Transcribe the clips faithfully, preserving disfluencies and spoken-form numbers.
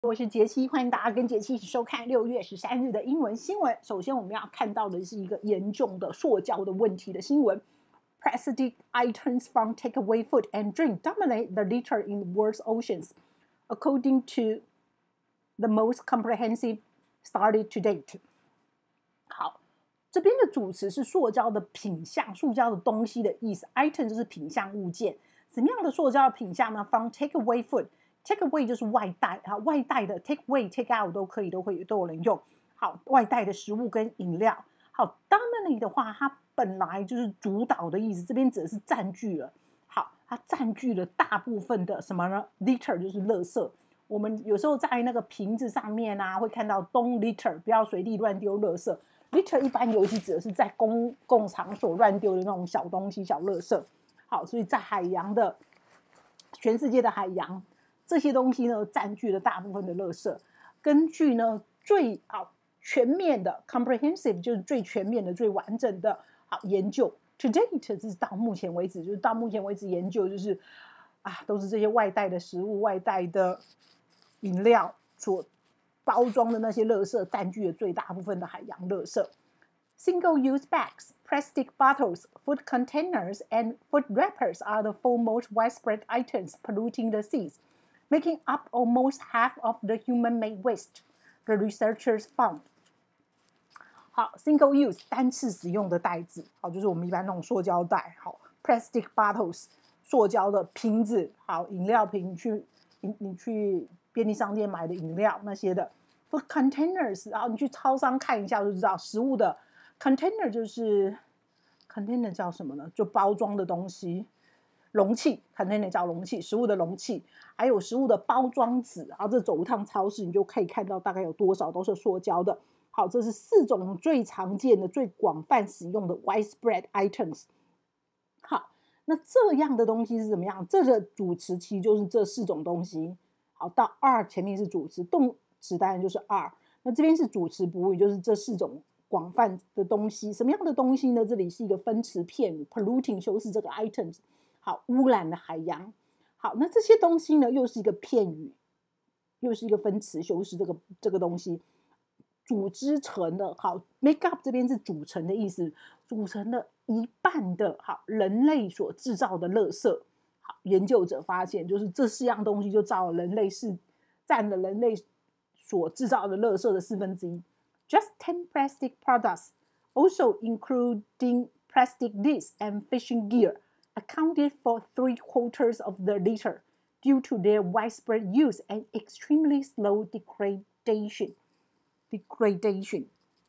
我是杰西，欢迎大家跟杰西一起收看六月十三日的英文新闻。首先，我们要看到的是一个严重的塑胶的问题的新闻。Plastic items from takeaway food and drink dominate the litter in the world's oceans, according to the most comprehensive study to date. 好，这边的主词是塑胶的品项，塑胶的东西的意思。Item 就是品项物件，什么样的塑胶的品项呢 ？From takeaway food。Take away 就是外带啊，外带的 take away take out 都可以，都会都有人用。好，外带的食物跟饮料。好 ，dominate 的话，它本来就是主导的意思，这边指的是占据了。好，它占据了大部分的什么呢 ？litter 就是垃圾。我们有时候在那个瓶子上面啊，会看到 don't litter， 不要随地乱丢垃圾。litter 一般尤其指的是在公共场所乱丢的那种小东西、小垃圾。好，所以在海洋的全世界的海洋。这些东西呢，占据了大部分的垃圾。根据呢最好全面的 comprehensive 就是最全面的、最完整的好研究 to date 就是到目前为止，就是到目前为止研究就是啊，都是这些外带的食物、外带的饮料所包装的那些垃圾，占据了最大部分的海洋垃圾。Single-use bags, plastic bottles, food containers, and food wrappers are the four most widespread items polluting the seas.Making up almost half of the human-made waste, the researchers found. 好 ，single use 单次使用的袋子，好，就是我们一般那种塑胶袋。好 ，plastic bottles 塑胶的瓶子，好，饮料瓶，你去你你去便利商店买的饮料那些的。food containers， 然后你去超商看一下就知道，食物的 container 就是 container 叫什么呢？就包装的东西。容器 container 叫容器，食物的容器，还有食物的包装纸，然后这走一趟超市，你就可以看到大概有多少都是塑胶的。好，这是四种最常见的、最广泛使用的 widespread items。好，那这样的东西是怎么样？这个主词其实就是这四种东西。好，到 are 前面是主词，动词当然就是 are。那这边是主词补语，就是这四种广泛的东西。什么样的东西呢？这里是一个分词片语 ，polluting 修饰这个 items。好，污染的海洋。好，那这些东西呢，又是一个片语，又是一个分词修饰这个这个东西，组织成的。好 ，make up 这边是组成的意思，组成了一半的好人类所制造的垃圾。好，研究者发现，就是这四样东西就造了人类是占了人类所制造的垃圾的四分之一。Just ten plastic products, also including plastic nets and fishing gear.Accounted for three quarters of the litter due to their widespread use and extremely slow degradation. Degradation.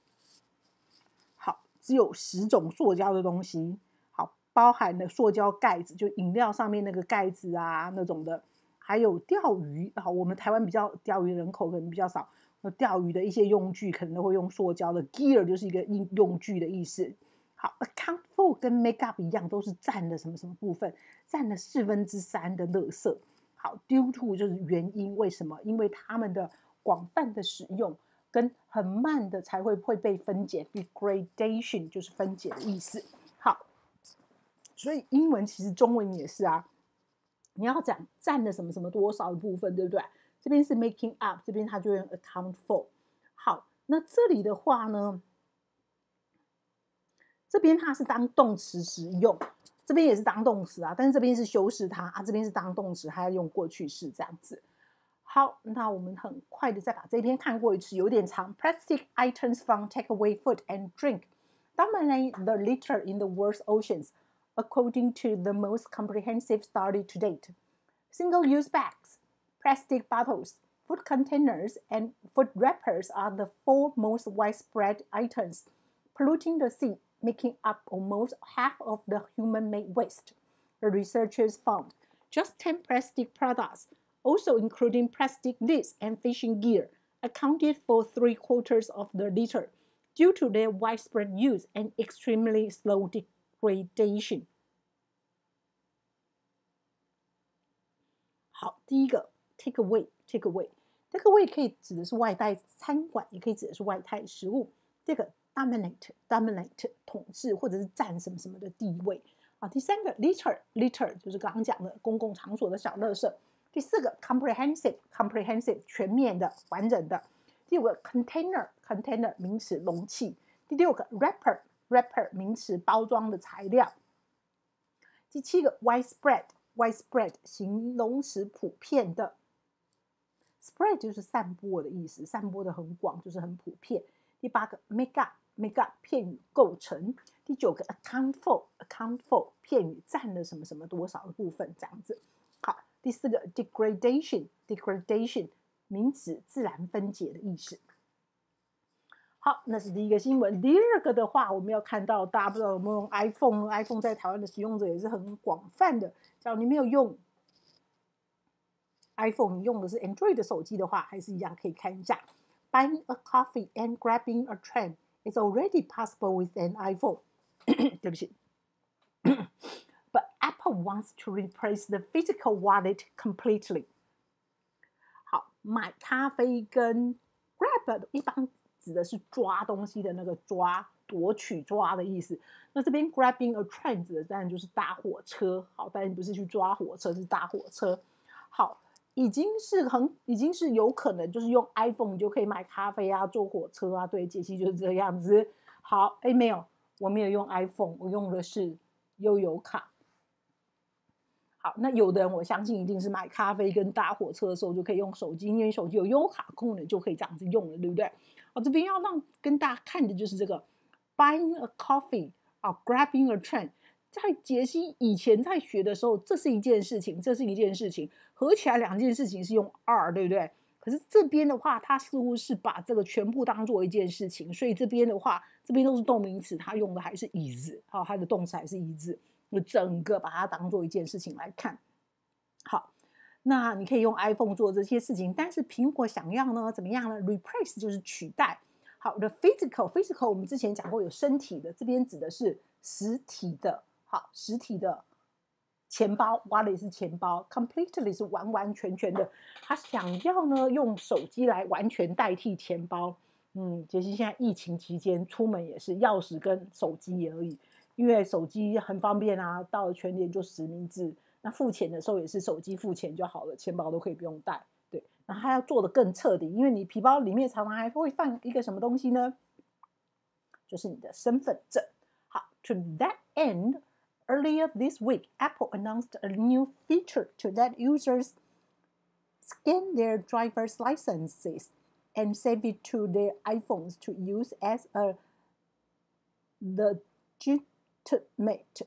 好，只有十种塑胶的东西，好，包含了塑胶盖子，就饮料上面那个盖子啊那种的，还有钓鱼。好，我们台湾比较钓鱼人口可能比较少，钓鱼的一些用具可能都会用塑胶的。Gear 就是一个用具的意思。好 ，account for 跟 make up 一样，都是占了什么什么部分，占了四分之三的垃圾。好 ，due to 就是原因，为什么？因为它们的广泛的使用跟很慢的才会会被分解 ，degradation 就是分解的意思。好，所以英文其实中文也是啊，你要讲占了什么什么多少的部分，对不对？这边是 making up， 这边它就用 account for。好，那这里的话呢？这边它是当动词使用，这边也是当动词啊，但是这边是修饰它啊，这边是当动词，还要用过去式这样子。好，那我们很快的再把这篇看过一次，有点长。Plastic items from takeaway food and drink dominate the litter in the world's oceans, according to the most comprehensive study to date. Single-use bags, plastic bottles, food containers, and food wrappers are the four most widespread items polluting the sea.Making up almost half of the human-made waste, the researchers found. Just ten plastic products, also including plastic nets and fishing gear, accounted for three quarters of the litter, due to their widespread use and extremely slow degradation. 好，第一个 take away, take away, take away 可以指的是外带餐馆，也可以指的是外带食物。这个dominate dominate 统治或者是占什么什么的地位啊。第三个 litter litter 就是刚刚讲的公共场所的小垃圾。 第四个 comprehensive comprehensive 全面的完整的。第五个 container container 名词容器。第六个 wrapper wrapper 名词包装的材料。第七个 widespread widespread 形容词普遍的。spread 就是散播的意思，散播的很广，就是很普遍。第八个 make up make up 片语构成。第九个 account for account for 片语占了什么什么多少的部分，这样子。好，第四个 degradation degradation 名词自然分解的意思。好，那是第一个新闻。第二个的话，我们要看到大家不知道有没有用 iPhone，iPhone 在台湾的使用者也是很广泛的。只要你没有用 iPhone， 你用的是 Android 的手机的话，还是一样可以看一下。Buying a coffee and grabbing a train is already possible with an iPhone 对不起But Apple wants to replace the physical wallet completely. 好，买咖啡跟 grab 一般指的是抓东西的那个抓，夺取抓的意思。那这边 grabbing a train 指的当然就是搭火车。好，但是不是去抓火车，是搭火车。好，已经是很，已经是有可能就是用 iPhone 你就可以买咖啡啊，坐火车啊。对，解析就是这样子。好，哎，没有，我没有用 iPhone， 我用的是悠游卡。好，那有的人我相信一定是买咖啡跟搭火车的时候就可以用手机，因为手机有悠游卡功能就可以这样子用了，对不对？好，这边要让跟大家看的就是这个 buying a coffee 啊 grabbing a train。在解析以前在学的时候，这是一件事情，这是一件事情，合起来两件事情是用 are， 对不对？可是这边的话，它似乎是把这个全部当做一件事情，所以这边的话，这边都是动名词，它用的还是 is， 好，它的动词还是 is。我整个把它当做一件事情来看。好，那你可以用 iPhone 做这些事情，但是苹果想要呢怎么样呢 ？replace 就是取代。好的 physical physical 我们之前讲过有身体的，这边指的是实体的。好，实体的钱包 wallet 是钱包 completely 是完完全全的。他想要呢用手机来完全代替钱包。嗯，其实现在疫情期间出门也是钥匙跟手机而已。因为手机很方便啊，到了全联就实名制，那付钱的时候也是手机付钱就好了，钱包都可以不用带。对，那他要做的更彻底，因为你皮包里面常常还会放一个什么东西呢？就是你的身份证。好 ，To that end, earlier this week, Apple announced a new feature to let users scan their driver's licenses and save it to their iPhones to use as a legitimate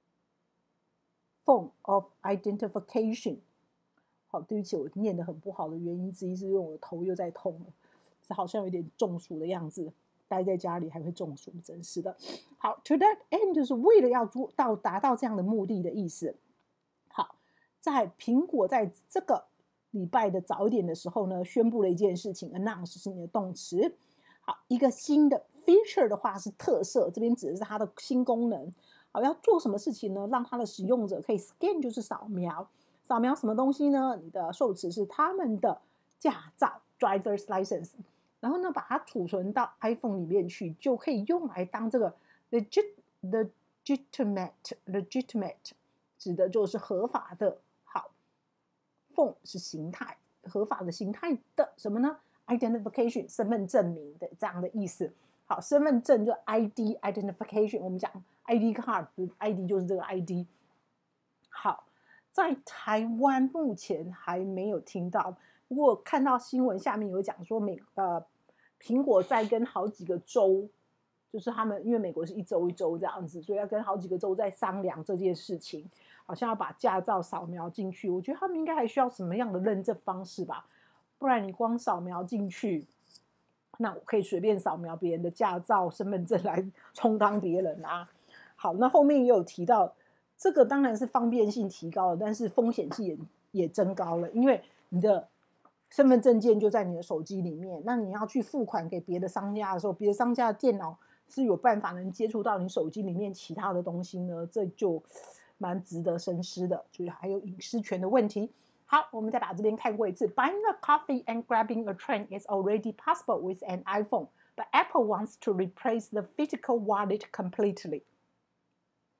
form of identification。 好，对不起，我念得很不好的原因之一是因为我的头又在痛了，是好像有点中暑的样子，待在家里还会中暑，真是的。好 ，to that end 就是为了要做到达到这样的目的的意思。好，在苹果在这个礼拜的早一点的时候呢，宣布了一件事情 ，announce 是你的动词。好，一个新的 feature 的话是特色，这边指的是它的新功能。好，要做什么事情呢？让它的使用者可以 scan 就是扫描，扫描什么东西呢？你的受词是他们的驾照 driver's license， 然后呢把它储存到 iPhone 里面去，就可以用来当这个 legit legitimate legitimate 指的就是合法的。好 ，form 是形态，合法的形态的什么呢 ？identification 身份证明的这样的意思。好，身份证就 I D identification， 我们讲 I D card I D 就是这个 I D。好，在台湾目前还没有听到，不过看到新闻下面有讲说美呃苹果在跟好几个州，就是他们因为美国是一州一州这样子，所以要跟好几个州在商量这件事情，好像要把驾照扫描进去。我觉得他们应该还需要什么样的认证方式吧，不然你光扫描进去。那我可以随便扫描别人的驾照、身份证来充当别人啊。好，那后面也有提到，这个当然是方便性提高了，但是风险性也也增高了，因为你的身份证件就在你的手机里面，那你要去付款给别的商家的时候，别的商家的电脑是有办法能接触到你手机里面其他的东西呢，这就蛮值得深思的，就是还有隐私权的问题。好，我们再把这边看过一次。Buying a coffee and grabbing a train is already possible with an iPhone, but Apple wants to replace the physical wallet completely.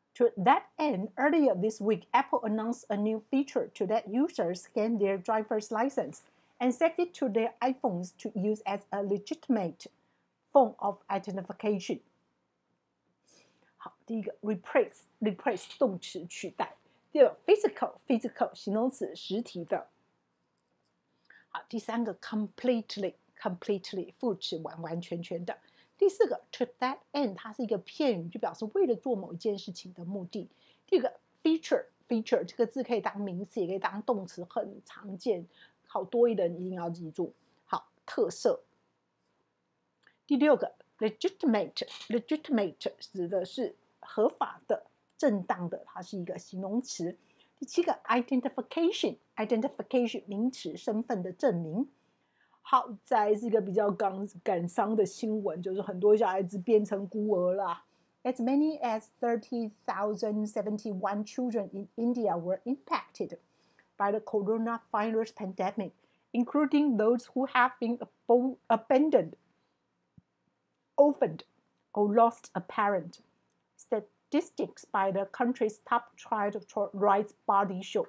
To that end, earlier this week, Apple announced a new feature to let users scan their driver's license and set it to their iPhones to use as a legitimate form of identification. 好，第一个 replace replace 动词取代，第二个 physical physical 形容词实体的。好，第三个 completely completely 副词完完全全的。第四个 to that end 它是一个片语，就表示为了做某一件事情的目的。第五个 feature feature 这个字可以当名词，也可以当动词，很常见。好，多一人一定要记住。好，特色。第六个 legitimate legitimate 指的是合法的、正当的，它是一个形容词。第七个 identification identification 名词，身份的证明。好，再来是一个比较感感伤的新闻，就是很多小孩子变成孤儿啦。As many as thirty thousand seventy-one children in India were impacted by the coronavirus pandemic, including those who have been abandoned, orphaned, or lost a parent. Statistics by the country's top child rights body show.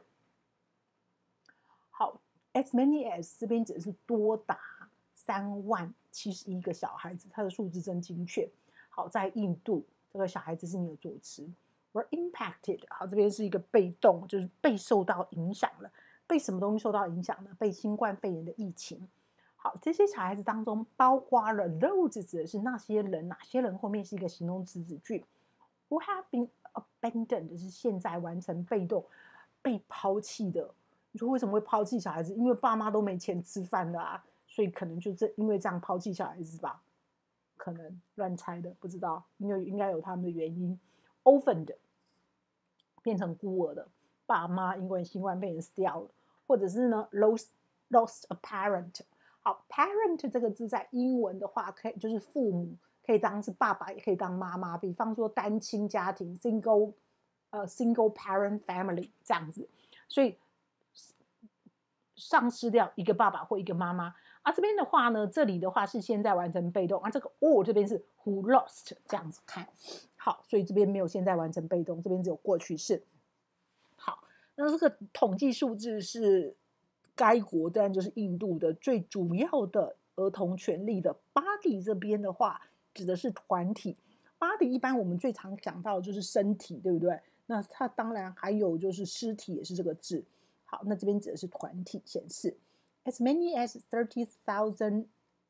好。As many as 这边指的是多达三万七十一个小孩子，它的数字真精确。好，在印度，这个小孩子是你的左词。Were impacted， 好，这边是一个被动，就是被受到影响了。被什么东西受到影响呢？被新冠肺炎的疫情。好，这些小孩子当中包括了 those 指的是那些人，哪些人后面是一个形容词子句。Who have been abandoned 是现在完成被动，被抛弃的。你说为什么会抛弃小孩子？因为爸妈都没钱吃饭了啊，所以可能就这因为这样抛弃小孩子吧？可能乱猜的，不知道，因为应该有他们的原因。Orphaned 变成孤儿的，爸妈因为新冠肺炎死掉了，或者是呢 lost lost a parent。好 ，parent 这个字在英文的话，可以就是父母，可以当是爸爸，也可以当妈妈。比方说单亲家庭 single 呃 single parent family 这样子，所以。丧失掉一个爸爸或一个妈妈啊，这边的话呢，这里的话是现在完成被动啊，这个 or 这边是 who lost 这样子看，好，所以这边没有现在完成被动，这边只有过去式。好，那这个统计数字是该国当然就是印度的最主要的儿童权利的 body 这边的话指的是团体 ，body 一般我们最常讲到的就是身体，对不对？那它当然还有就是尸体也是这个字。好，那这边指的是团体显示 ，as many as thirty thousand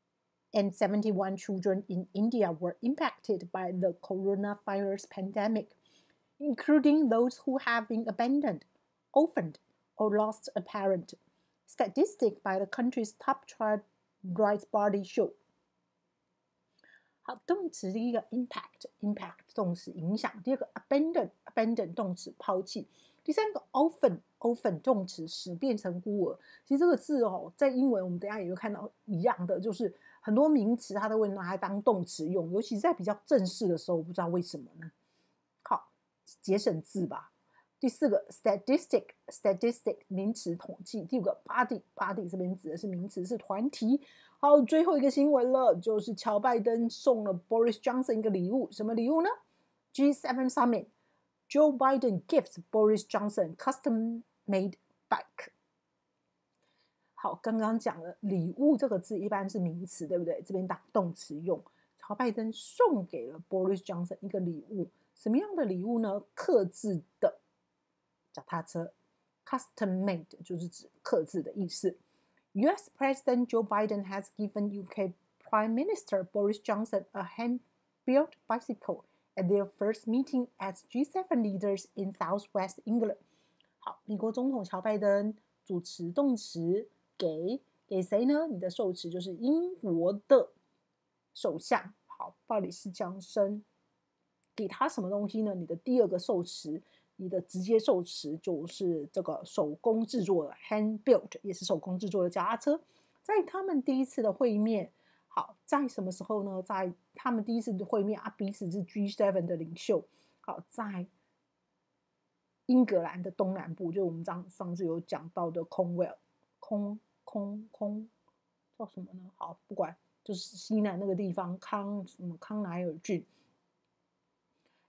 and seventy-one children in India were impacted by the coronavirus pandemic, including those who have been abandoned, orphaned, or lost a parent. Statistics by the country's top child rights body show. 好，动词第一个 impact impact 动词影响，第二个 abandon abandon 动词抛弃。第三个 orphan orphan 动词使变成孤儿，其实这个字哦，在英文我们等一下也会看到一样的，就是很多名词它都会拿来当动词用，尤其是在比较正式的时候，不知道为什么呢？好，节省字吧。第四个 statistic statistic 名词统计，第五个 body body 这边指的是名词，是团体。好，最后一个新闻了，就是乔拜登送了 Boris Johnson 一个礼物，什么礼物呢 ？G seven Summit。Joe Biden gives Boris Johnson custom-made bike。好，刚刚讲了礼物这个字一般是名词，对不对？这边当动词用。乔拜登送给了 Boris Johnson 一个礼物，什么样的礼物呢？客制的脚踏车 ，custom-made 就是指客制的意思。U S President Joe Biden has given U K Prime Minister Boris Johnson a hand-built bicycle.At their first meeting as G seven leaders in Southwest England， 好，美国总统乔拜登主持动词给给谁呢？你的受词就是英国的首相，好，鲍里斯·强森，给他什么东西呢？你的第二个受词，你的直接受词就是这个手工制作的 hand built， 也是手工制作的脚踏车。在他们第一次的会面。好，在什么时候呢？在他们第一次的会面啊，彼此是 G seven 的领袖。好，在英格兰的东南部，就我们上上次有讲到的空威尔，空空空叫什么呢？好，不管，就是西南那个地方，康什么康乃尔郡。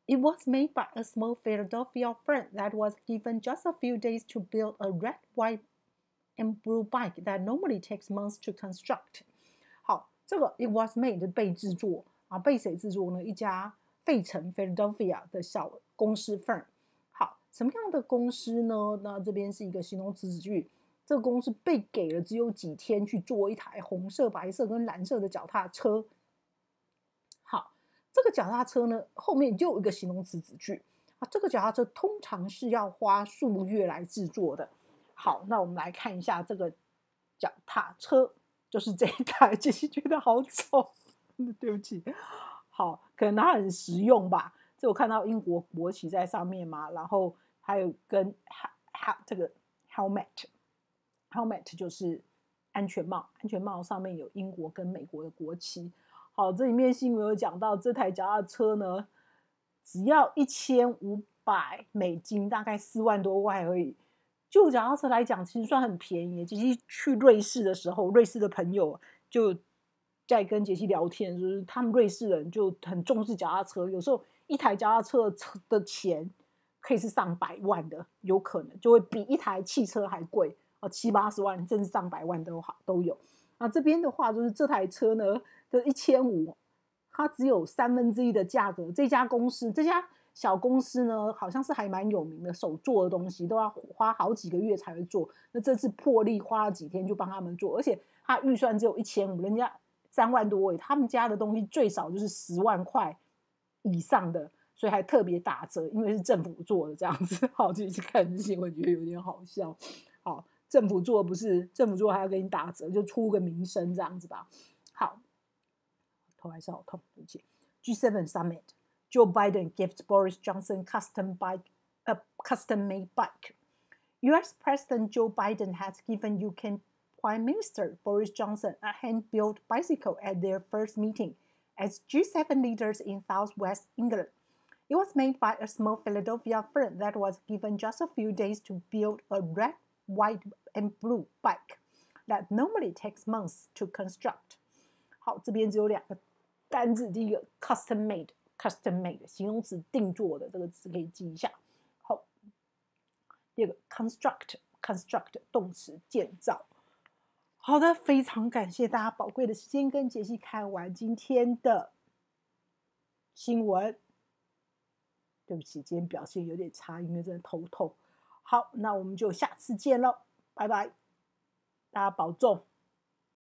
It was made by a small Philadelphia firm that was given just a few days to build a red, white, and blue bike that normally takes months to construct. 好，这个 it was made 被制作啊，被谁制作呢？一家费城 Philadelphia 的小公司 firm。好，什么样的公司呢？那这边是一个形容词子句，这个公司被给了只有几天去做一台红色、白色跟蓝色的脚踏车。好，这个脚踏车呢，后面就有一个形容词子句啊，这个脚踏车通常是要花数月来制作的。好，那我们来看一下这个脚踏车，就是这一台，杰西觉得好丑，对不起。好，可能它很实用吧。这我看到英国国旗在上面嘛，然后还有跟这个 helmet，helmet 就是安全帽，安全帽上面有英国跟美国的国旗。好，这里面新闻有讲到这台脚踏车呢，只要一千五百美金，大概四万多块而已。就脚踏车来讲，其实算很便宜。杰西去瑞士的时候，瑞士的朋友就在跟杰西聊天，就是他们瑞士人就很重视脚踏车，有时候一台脚踏车的钱可以是上百万的，有可能就会比一台汽车还贵啊，七八十万，甚至上百万都好都有。那这边的话，就是这台车呢的一千五，它只有三分之一的价格。这家公司，这家小公司呢，好像是还蛮有名的，手做的东西都要花好几个月才会做。那这次破例花了几天就帮他们做，而且他预算只有一千五，人家三万多位，他们家的东西最少就是十万块以上的，所以还特别打折，因为是政府做的这样子。好，自己去看新闻，觉得有点好笑。好，政府做不是政府做还要给你打折，就出个名声这样子吧。好，头还是好痛，对不起。G seven Summit。Joe Biden gives Boris Johnson custom bike, a custom-made bike. U S President Joe Biden has given U K Prime Minister Boris Johnson a hand-built bicycle at their first meeting as G seven leaders in southwest England. It was made by a small Philadelphia firm that was given just a few days to build a red, white, and blue bike that normally takes months to construct. 好，这边只有两个单字，第一个 custom-made。custom made 形容词定做的这个词可以记一下。好，第二个 construct construct 动词建造。好的，非常感谢大家宝贵的时间跟杰西看完今天的新闻。对不起，今天表现有点差，因为真的头痛。好，那我们就下次见喽，拜拜，大家保重。